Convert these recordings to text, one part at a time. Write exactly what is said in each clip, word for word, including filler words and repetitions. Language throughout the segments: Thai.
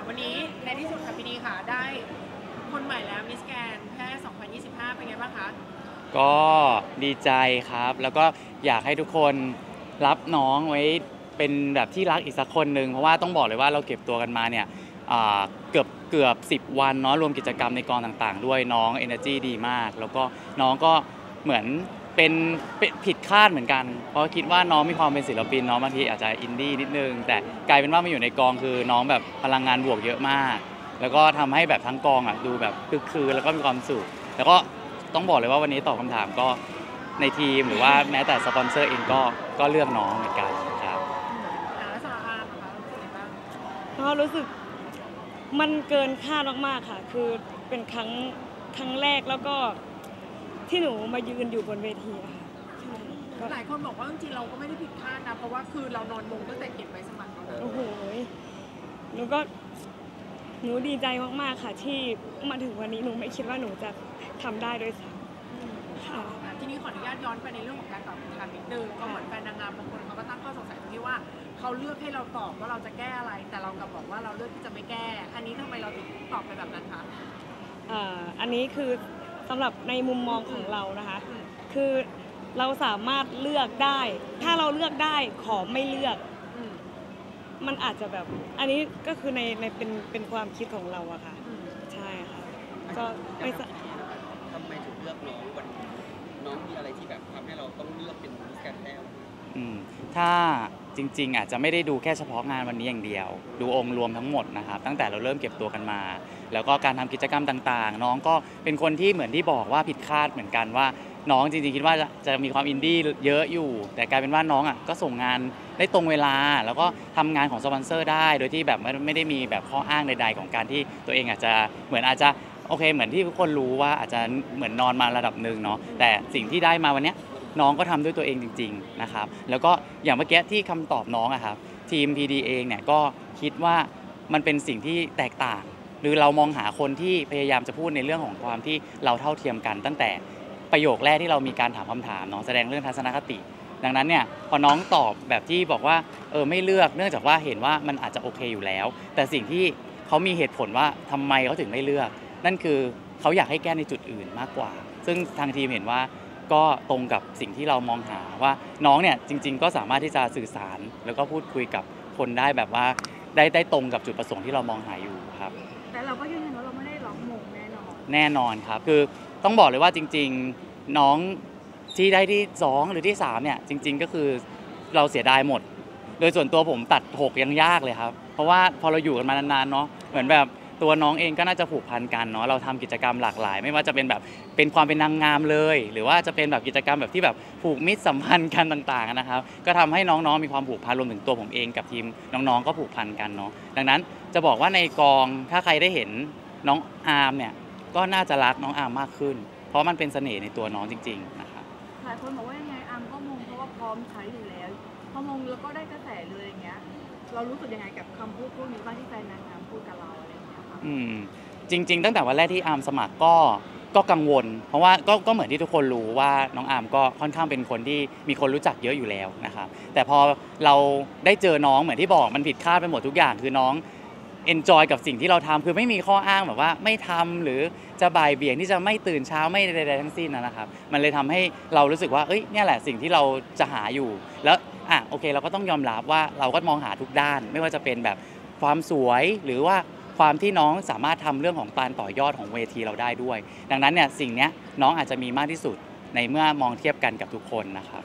วันนี้ในที่สุดค่ะพี่ดีค่ะได้คนใหม่แล้วมิสแกนแค่สองพันยี่สิบห้าเป็นไงบ้างคะก็ดีใจครับแล้วก็อยากให้ทุกคนรับน้องไว้เป็นแบบที่รักอีกสักคนหนึ่งเพราะว่าต้องบอกเลยว่าเราเก็บตัวกันมาเนี่ยอ่าเกือบเกือบสิบวันเนาะรวมกิจกรรมในกองต่างๆด้วยน้อง เอเนอร์จี้ ดีมากแล้วก็น้องก็เหมือนเป็นเป็นผิดคาดเหมือนกันเพราะคิดว่าน้องมีความเป็นศิลปินเนาะบางทีอาจจะอินดี้นิดนึงแต่กลายเป็นว่ามาอยู่ในกองคือน้องแบบพลังงานบวกเยอะมากแล้วก็ทำให้แบบทั้งกองอ่ะดูแบบคึกคืนแล้วก็มีความสุขแล้วก็ต้องบอกเลยว่าวันนี้ตอบคำถามก็ในทีมหรือว่าแม้แต่สปอนเซอร์เองก็ก็เลือกน้องเหมือนกันครับอ่าแล้วสำหรับอาร์มนะคะรู้สึกยังไงบ้างก็รู้สึกมันเกินคาดมากๆค่ะคือเป็นครั้งครั้งแรกแล้วก็ที่หนูมายืนอยู่บนเวทีอะค่ะใช่ก็หลายคนบอกว่าจริงๆเราก็ไม่ได้ผิดคาดนะเพราะว่าคือเรานอนมงตั้งแต่เก็บใบสมัครแล้วนะโอ้โหหนูก็หนูดีใจมากๆค่ะที่มาถึงวันนี้หนูไม่คิดว่าหนูจะทำได้ด้วยซ้ำค่ะทีนี้ขออนุญาตย้อนไปในเรื่องของการตอบคำถามนิดนึงก็เหมือนแฟนนางงามบางคนเขาก็ตั้งข้อสงสัยตรงที่ว่าเขาเลือกให้เราตอบว่าเราจะแก้อะไร แต่เรากลับบอกว่าเราเลือกที่จะไม่แก้ อันนี้ทำไมเราถึงตอบไปแบบนั้นคะอ่าอันนี้คือสำหรับในมุมมองของเรานะคะอืมคือเราสามารถเลือกได้ ถ้าเราเลือกได้ขอไม่เลือกอืมมันอาจจะแบบ อันนี้ก็คือในในเป็นเป็นความคิดของเราอะค่ะอืมใช่ค่ะ ก็ไม่สะทำไมถึงเลือกน้องวันนี้น้องมีอะไรที่แบบทำให้เราต้องเลือกเป็นมิสแกรนด์แต้วอืมถ้าจริงๆอาจจะไม่ได้ดูแค่เฉพาะงานวันนี้อย่างเดียวดูองค์รวมทั้งหมดนะครับตั้งแต่เราเริ่มเก็บตัวกันมาแล้วก็การทำกิจกรรมต่างๆน้องก็เป็นคนที่เหมือนที่บอกว่าผิดคาดเหมือนกันว่าน้องจริงๆคิดว่าจะจะมีความอินดี้เยอะอยู่แต่กลายเป็นว่าน้องอ่ะก็ส่งงานได้ตรงเวลาแล้วก็ทำงานของสปอนเซอร์ได้โดยที่แบบไม่ไม่ได้มีแบบข้ออ้างใดๆของการที่ตัวเองอาจจะเหมือนอาจจะโอเคเหมือนที่ทุกคนรู้ว่าอาจจะเหมือนนอนมาระดับหนึ่งเนาะแต่สิ่งที่ได้มาวันเนี้ย น้องก็ทำด้วยตัวเองจริงๆนะครับแล้วก็อย่างเมื่อกี้ที่คำตอบน้องอะครับทีม พี ดี เองเนี่ยก็คิดว่ามันเป็นสิ่งที่แตกต่างหรือเรามองหาคนที่พยายามจะพูดในเรื่องของความที่เราเท่าเทียมกันตั้งแต่ประโยคแรกที่เรามีการถามคำถามเนาะแสดงเรื่องทัศนคติดังนั้นเนี่ยพอน้องตอบแบบที่บอกว่าเออไม่เลือกเนื่องจากว่าเห็นว่ามันอาจจะโอเคอยู่แล้วแต่สิ่งที่เขามีเหตุผลว่าทำไมเขาถึงไม่เลือกนั่นคือเขาอยากให้แก้ในจุดอื่นมากกว่าซึ่งทางทีมเห็นว่า ก็ตรงกับสิ่งที่เรามองหาว่าน้องเนี่ยจริงๆก็สามารถที่จะสื่อสารแล้วก็พูดคุยกับคนได้แบบว่าได้ได้ตรงกับจุดประสงค์ที่เรามองหาอยู่ครับแต่เราก็ยืนยันว่าเราไม่ได้ร้องมงแน่นอนแน่นอนครับคือต้องบอกเลยว่าจริงๆน้องที่ได้ที่สองหรือที่สามเนี่ยจริงๆก็คือเราเสียดายหมดโดยส่วนตัวผมตัดหกยังยากเลยครับเพราะว่าพอเราอยู่กันมานานๆเนาะเหมือนแบบตัวน้องเองก็น่าจะผูกพันกันเนาะเราทำกิจกรรมหลากหลายไม่ว่าจะเป็นแบบเป็นความเป็นนางงามเลยหรือว่าจะเป็นแบบกิจกรรมแบบที่แบบผูกมิตรสัมพันธ์กันต่างๆนะครับก็ทำให้น้องๆมีความผูกพันรวมถึงตัวผมเองกับทีมน้องๆก็ผูกพันกันเนาะดังนั้นจะบอกว่าในกองถ้าใครได้เห็นน้องอาร์มเนี่ยก็น่าจะรักน้องอาร์มมากขึ้นเพราะมันเป็นเสน่ห์ในตัวน้องจริงๆนะครับหลายคนบอกว่ายังไงอาร์มก็มงเพราะว่าพร้อมใช้อยู่แล้วพอมงแล้วก็ได้กระแสเลยอย่างเงี้ยเรารู้สึกยังไงกับคำพูดพวกนี้บ้างที่แฟนนางงามพูดกับเราอะไรอย่างเงี้ยค่ะอืมจริงๆตั้งแต่วันแรกที่อาร์มสมัครก็ก็กังวลเพราะว่าก็ก็เหมือนที่ทุกคนรู้ว่าน้องอาร์มก็ค่อนข้างเป็นคนที่มีคนรู้จักเยอะอยู่แล้วนะครับแต่พอเราได้เจอน้องเหมือนที่บอกมันผิดคาดไปหมดทุกอย่างคือน้องเอนจอยกับสิ่งที่เราทำคือไม่มีข้ออ้างแบบว่าไม่ทำหรือจะบ่ายเบี่ยงที่จะไม่ตื่นเช้าไม่ใดๆทั้งสิ้นนะครับมันเลยทำให้เรารู้สึกว่าเอ้ยเนี่ยแหละสิ่งที่เราจะหาอยู่แล้วอ่ะโอเคเราก็ต้องยอมรับว่าเราก็มองหาทุกด้านไม่ว่าจะเป็นแบบความสวยหรือว่าความที่น้องสามารถทำเรื่องของการต่อยอดของเวทีเราได้ด้วย ดังนั้นเนี่ยสิ่งนี้น้องอาจจะมีมากที่สุดในเมื่อมองเทียบกันกับทุกคนนะครับ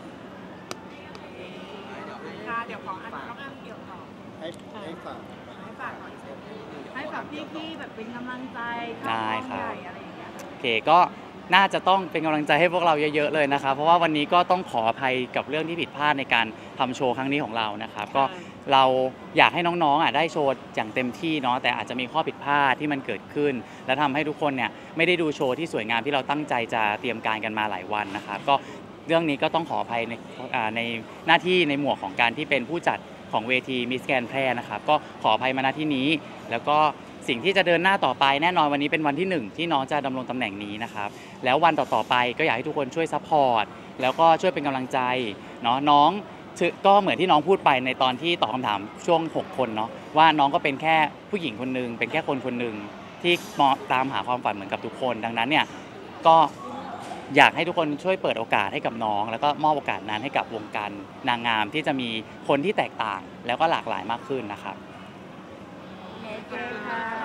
ค่ะเดี๋ยวขออันน้องอาร์มเกี่ยวต่อให้ให้ฝากให้ฝากหน่อยให้ฝากพี่ๆแบบเป็นกำลังใจได้คเข้ากองรับใหญ่อะไรอย่างเงี้ยโอเคก็น่าจะต้องเป็นกำลังใจให้พวกเราเยอะๆเลยนะครับเพราะว่าวันนี้ก็ต้องขออภัยกับเรื่องที่ผิดพลาดในการทำโชว์ครั้งนี้ของเรานะครับก็เราอยากให้น้องๆอ่ะได้โชว์อย่างเต็มที่เนาะแต่อาจจะมีข้อผิดพลาดที่มันเกิดขึ้นและทำให้ทุกคนเนี่ยไม่ได้ดูโชว์ที่สวยงามที่เราตั้งใจจะเตรียมการกันมาหลายวันนะครับก็เรื่องนี้ก็ต้องขออภัยในในหน้าที่ในหมวกของการที่เป็นผู้จัดของเวทีมิสแกรนด์แพร่นะครับก็ขออภัยมาณที่นี้แล้วก็สิ่งที่จะเดินหน้าต่อไปแน่นอนวันนี้เป็นวันที่หนึ่งที่น้องจะดำรงตำแหน่งนี้นะครับแล้ววันต่อๆไปก็อยากให้ทุกคนช่วยซัพพอร์ตแล้วก็ช่วยเป็นกำลังใจเนาะน้องก็เหมือนที่น้องพูดไปในตอนที่ตอบคำถามช่วงหกคนเนาะว่าน้องก็เป็นแค่ผู้หญิงคนหนึ่งเป็นแค่คนคนหนึ่งที่มองตามหาความฝันเหมือนกับทุกคนดังนั้นเนี่ยก็อยากให้ทุกคนช่วยเปิดโอกาสให้กับน้องแล้วก็มอบโอกาสนั้นให้กับวงการนางงามที่จะมีคนที่แตกต่างแล้วก็หลากหลายมากขึ้นนะครับโอเคค่ะ